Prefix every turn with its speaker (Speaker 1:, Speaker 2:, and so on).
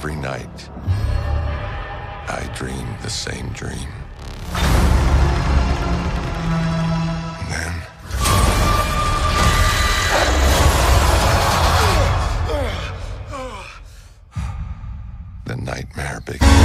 Speaker 1: every night, I dream the same dream. And then... the nightmare begins.